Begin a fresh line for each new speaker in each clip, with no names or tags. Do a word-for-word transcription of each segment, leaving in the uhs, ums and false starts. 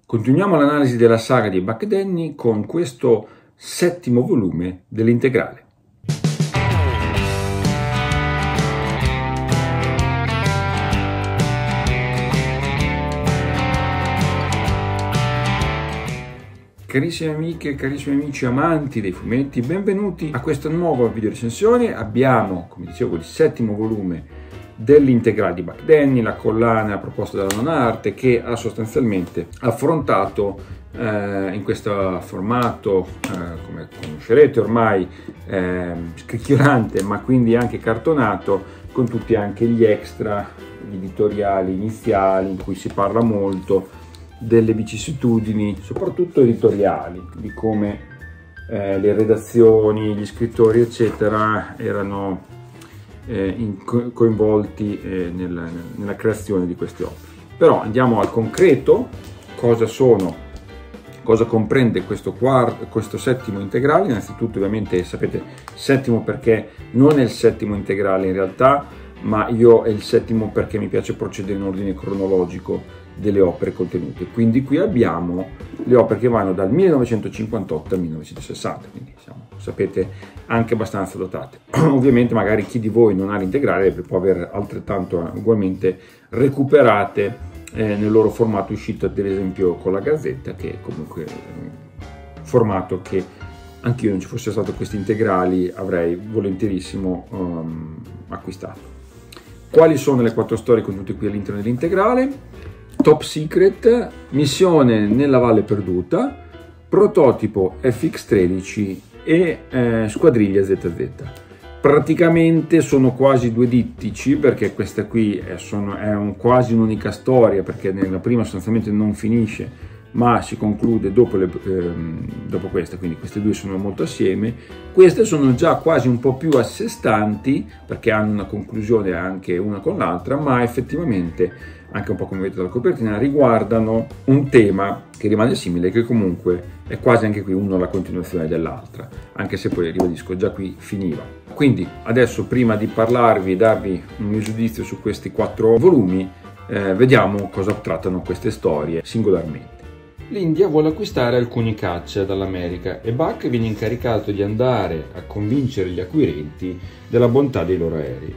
Continuiamo l'analisi della saga di Buck Danny con questo settimo volume dell'Integrale. Carissime amiche e carissimi amici amanti dei fumetti, benvenuti a questa nuova video recensione. Abbiamo, come dicevo, il settimo volume dell'Integrale di Buck Danny, la collana proposta dalla Nona Arte, che ha sostanzialmente affrontato eh, in questo formato, eh, come conoscerete ormai, eh, scricchiolante ma quindi anche cartonato, con tutti anche gli extra, gli editoriali iniziali in cui si parla molto delle vicissitudini, soprattutto editoriali, di come eh, le redazioni, gli scrittori eccetera erano eh, in, co coinvolti eh, nella, nella creazione di queste opere. Però andiamo al concreto. Cosa sono, cosa comprende questo, quarto, questo settimo integrale? Innanzitutto, ovviamente sapete, settimo perché non è il settimo integrale in realtà, ma io è il settimo perché mi piace procedere in ordine cronologico delle opere contenute. Quindi qui abbiamo le opere che vanno dal millenovecentocinquantotto al millenovecentosessanta, quindi siamo, sapete, anche abbastanza dotate. Ovviamente magari chi di voi non ha l'integrale può aver altrettanto ugualmente recuperate eh, nel loro formato uscito ad esempio con la Gazzetta, che è comunque un formato che anch'io, non ci fosse stato questi integrali, avrei volentierissimo um, acquistato. Quali sono le quattro storie contenute qui all'interno dell'integrale? Top Secret, Missione nella Valle Perduta, Prototipo F X tredici e eh, Squadriglia Z Z. Praticamente sono quasi due dittici, perché questa qui è, sono, è un, quasi un'unica storia, perché nella prima sostanzialmente non finisce ma si conclude dopo, le, ehm, dopo questa, quindi queste due sono molto assieme. Queste sono già quasi un po' più a sé stanti, perché hanno una conclusione anche una con l'altra, ma effettivamente, anche un po' come vedete dalla copertina, riguardano un tema che rimane simile, che comunque è quasi anche qui uno la continuazione dell'altra, anche se poi, ribadisco, già qui finiva. Quindi adesso, prima di parlarvi e darvi un mio giudizio su questi quattro volumi, eh, vediamo cosa trattano queste storie singolarmente. L'India vuole acquistare alcuni caccia dall'America e Buck viene incaricato di andare a convincere gli acquirenti della bontà dei loro aerei.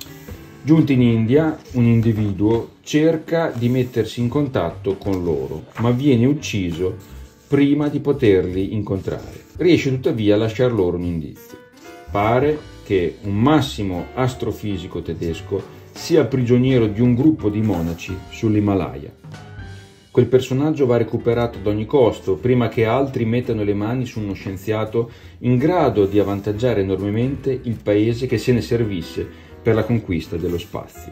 Giunto in India, un individuo cerca di mettersi in contatto con loro, ma viene ucciso prima di poterli incontrare. Riesce tuttavia a lasciar loro un indizio. Pare che un massimo astrofisico tedesco sia prigioniero di un gruppo di monaci sull'Himalaya. Quel personaggio va recuperato ad ogni costo, prima che altri mettano le mani su uno scienziato in grado di avvantaggiare enormemente il paese che se ne servisse per la conquista dello spazio.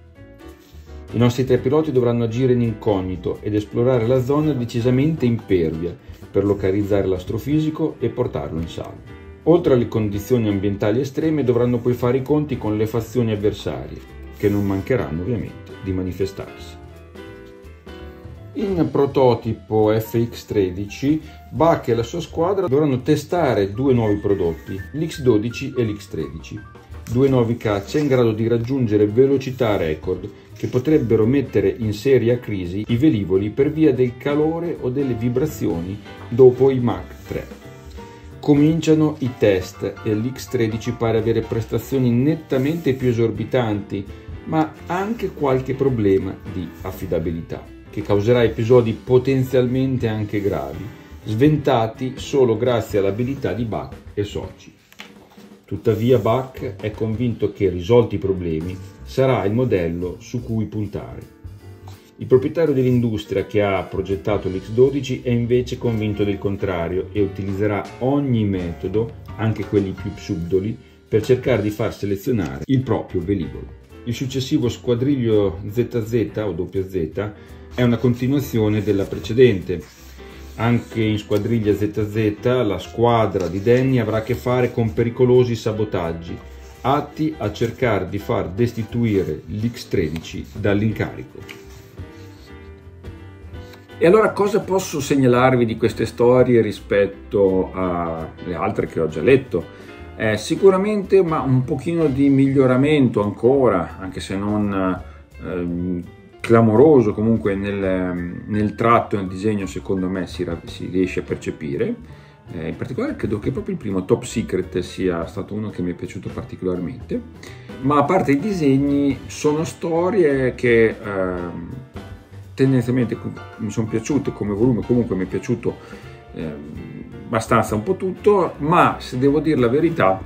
I nostri tre piloti dovranno agire in incognito ed esplorare la zona decisamente impervia per localizzare l'astrofisico e portarlo in salvo. Oltre alle condizioni ambientali estreme, dovranno poi fare i conti con le fazioni avversarie, che non mancheranno ovviamente di manifestarsi. In Prototipo F X tredici, Buck e la sua squadra dovranno testare due nuovi prodotti, l'X dodici e l'X tredici, due nuovi caccia in grado di raggiungere velocità record che potrebbero mettere in seria crisi i velivoli per via del calore o delle vibrazioni dopo i Mach tre. Cominciano i test e l'X tredici pare avere prestazioni nettamente più esorbitanti, ma anche qualche problema di affidabilità, che causerà episodi potenzialmente anche gravi, sventati solo grazie all'abilità di Buck e soci. Tuttavia Buck è convinto che, risolti i problemi, sarà il modello su cui puntare. Il proprietario dell'industria che ha progettato l'X dodici è invece convinto del contrario e utilizzerà ogni metodo, anche quelli più subdoli, per cercare di far selezionare il proprio velivolo. Il successivo Squadriglio Z Z o W Z è una continuazione della precedente. Anche in Squadriglia Z Z la squadra di Danny avrà a che fare con pericolosi sabotaggi, atti a cercare di far destituire l'X tredici dall'incarico. E allora cosa posso segnalarvi di queste storie rispetto alle altre che ho già letto? Eh, sicuramente ma un pochino di miglioramento ancora, anche se non... Eh, clamoroso comunque nel, nel tratto e nel disegno, secondo me si, si riesce a percepire. Eh, in particolare credo che proprio il primo Top Secret sia stato uno che mi è piaciuto particolarmente, ma a parte i disegni sono storie che eh, tendenzialmente mi sono piaciute come volume, comunque mi è piaciuto eh, abbastanza un po' tutto, ma se devo dire la verità,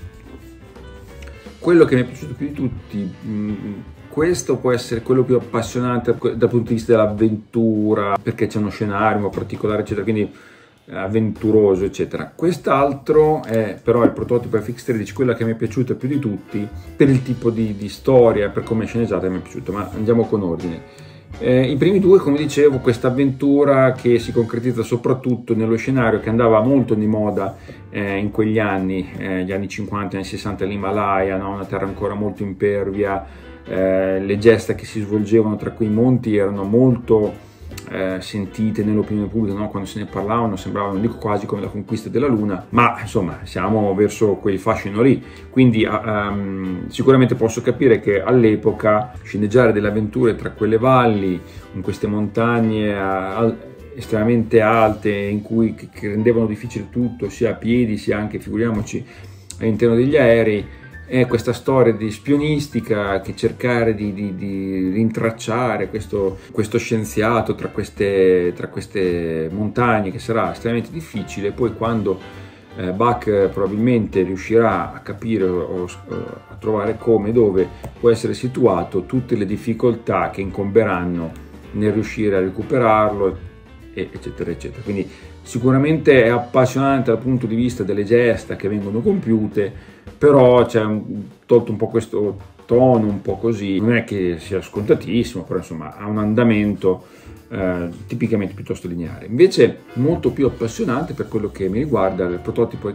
quello che mi è piaciuto più di tutti, mh, questo può essere quello più appassionante dal punto di vista dell'avventura, perché c'è uno scenario particolare, eccetera, quindi avventuroso, eccetera. Quest'altro è però il prototipo F X tredici, quella che mi è piaciuta più di tutti per il tipo di, di storia, per come è sceneggiata mi è piaciuta, ma andiamo con ordine. Eh, I primi due, come dicevo, questa avventura che si concretizza soprattutto nello scenario che andava molto di moda eh, in quegli anni, eh, gli anni cinquanta, anni sessanta, l'Himalaya, no? Una terra ancora molto impervia, eh, le gesta che si svolgevano tra quei monti erano molto Eh, sentite nell'opinione pubblica, no? Quando se ne parlavano sembravano, non dico quasi come la conquista della Luna, ma insomma siamo verso quel fascino lì, quindi um, sicuramente posso capire che all'epoca sceneggiare delle avventure tra quelle valli, in queste montagne uh, estremamente alte, in cui che rendevano difficile tutto, sia a piedi sia anche, figuriamoci, all'interno degli aerei, è questa storia di spionistica, che cercare di, di, di rintracciare questo, questo scienziato tra queste, tra queste montagne, che sarà estremamente difficile. Poi quando eh, Buck probabilmente riuscirà a capire o a trovare come e dove può essere situato, tutte le difficoltà che incomberanno nel riuscire a recuperarlo, eccetera eccetera. Quindi sicuramente è appassionante dal punto di vista delle gesta che vengono compiute, però c'è un, tolto un po' questo tono un po' così, non è che sia scontatissimo, però insomma ha un andamento eh, tipicamente piuttosto lineare. Invece molto più appassionante per quello che mi riguarda il prototipo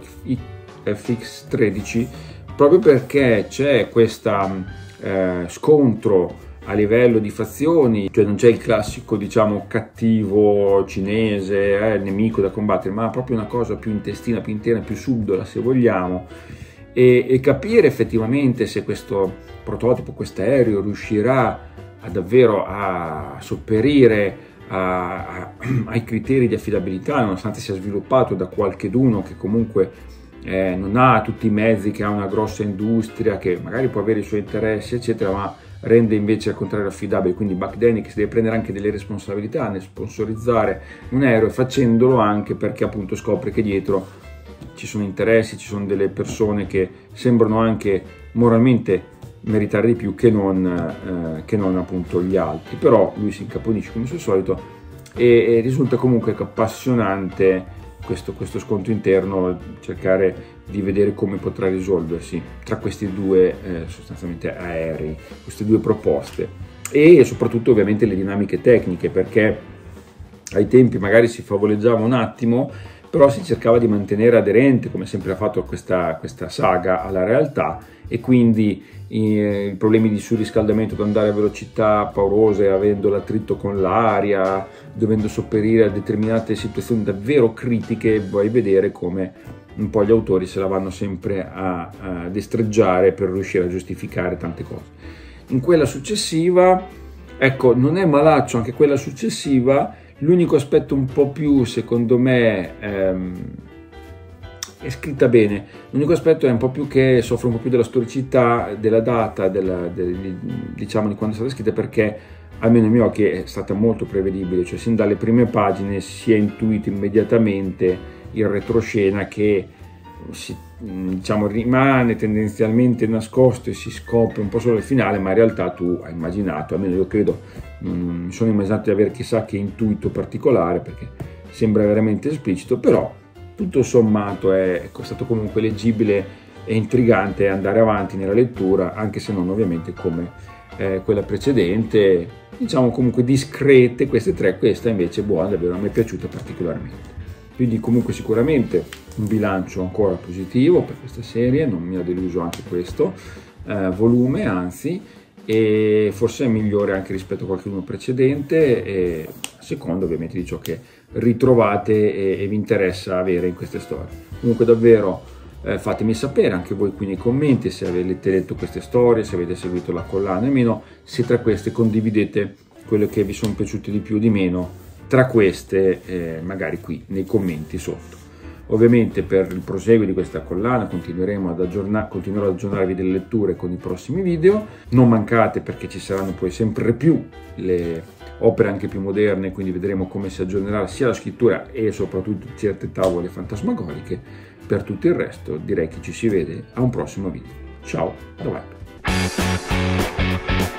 F X tredici, proprio perché c'è questo eh, scontro a livello di fazioni, cioè non c'è il classico, diciamo, cattivo cinese, eh, nemico da combattere, ma proprio una cosa più intestina, più interna, più subdola se vogliamo, e, e capire effettivamente se questo prototipo, questo aereo riuscirà a davvero a sopperire a, a, ai criteri di affidabilità, nonostante sia sviluppato da qualcheduno che comunque eh, non ha tutti i mezzi che ha una grossa industria, che magari può avere i suoi interessi, eccetera, ma rende invece al contrario affidabile. Quindi Buck Denny che si deve prendere anche delle responsabilità nel sponsorizzare un aereo, facendolo anche perché appunto scopre che dietro ci sono interessi, ci sono delle persone che sembrano anche moralmente meritare di più che non, eh, che non appunto gli altri, però lui si incaponisce come al suo solito e, e risulta comunque appassionante questo, questo scontro interno, cercare di vedere come potrà risolversi tra questi due eh, sostanzialmente aerei, queste due proposte, e soprattutto ovviamente le dinamiche tecniche, perché ai tempi magari si favoleggiava un attimo, però si cercava di mantenere aderente, come sempre ha fatto questa, questa saga, alla realtà, e quindi i, i problemi di surriscaldamento, ad andare a velocità paurose, avendo l'attrito con l'aria, dovendo sopperire a determinate situazioni davvero critiche, vuoi vedere come un po' gli autori se la vanno sempre a, a destreggiare per riuscire a giustificare tante cose. In quella successiva, ecco, non è malaccio anche quella successiva. L'unico aspetto un po' più, secondo me, ehm, è scritta bene. L'unico aspetto è un po' più che soffre un po' più della storicità, della data, della, del, diciamo di quando è stata scritta, perché almeno ai miei occhi è stata molto prevedibile, cioè sin dalle prime pagine si è intuito immediatamente il retroscena che si, diciamo, rimane tendenzialmente nascosto e si scopre un po' solo al finale, ma in realtà tu hai immaginato, almeno io credo, non mi sono immaginato di avere chissà che intuito particolare, perché sembra veramente esplicito, però tutto sommato è, è stato comunque leggibile e intrigante andare avanti nella lettura, anche se non ovviamente come eh, quella precedente, diciamo comunque discrete queste tre. Questa invece è buona, davvero, a me è piaciuta particolarmente. Quindi comunque sicuramente un bilancio ancora positivo per questa serie, non mi ha deluso anche questo eh, volume, anzi, e forse è migliore anche rispetto a qualche uno precedente, e a seconda ovviamente di ciò che ritrovate e, e vi interessa avere in queste storie. Comunque davvero eh, fatemi sapere anche voi qui nei commenti se avete letto queste storie, se avete seguito la collana, almeno se tra queste condividete quelle che vi sono piaciute di più o di meno, tra queste eh, magari qui nei commenti sotto. Ovviamente per il proseguo di questa collana continueremo ad aggiornare, continuerò ad aggiornarvi delle letture con i prossimi video. Non mancate, perché ci saranno poi sempre più le opere anche più moderne, quindi vedremo come si aggiornerà sia la scrittura e soprattutto certe tavole fantasmagoriche. Per tutto il resto direi che ci si vede a un prossimo video. Ciao, da Vibe.